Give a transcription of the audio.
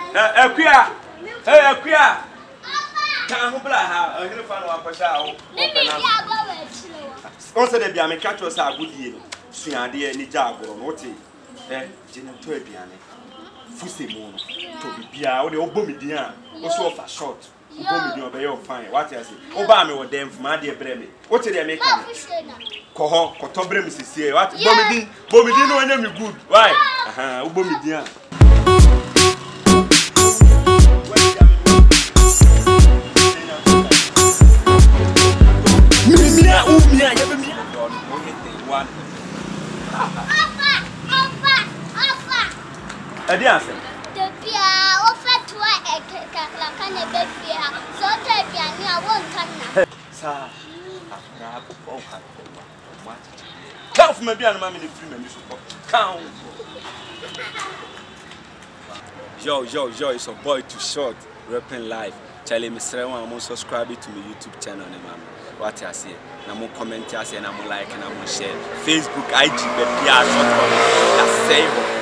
Akuah. Hey, Akuah. Can't hold ha. I'm going to find out what I sponsor the Biame catch us a good deal. See, I dear Nijago, what General Trebiane. Fussy moon. To be out the Obomidian. Also for short. Obomidian by your fine. What I say? Obama or them from my dear Bremy. What did they make? Coho, Cotobrem is here. What? Bomidino and them good. Why? Obomidian. Adiante. The Pia offered to a can a bed here, so that I won't come. Sir, count for maybe I'm in the free count. Yo, it's a boy Twoshort, rapping live. Charlie Mr. I'm subscribe to my YouTube channel. What I say, I'm comment, I say, I'm like, and I'm share Facebook, IG, baby, I say.